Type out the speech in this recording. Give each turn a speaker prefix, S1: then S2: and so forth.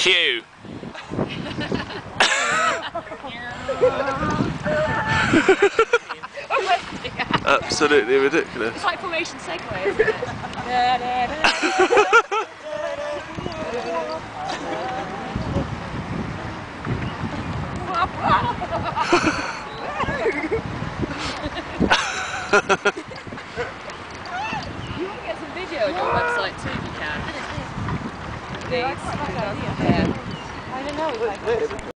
S1: Cue. Absolutely ridiculous.
S2: It's like formation Segway, isn't it? You want to get some video on your website too if you can. Please. Yeah. I don't know.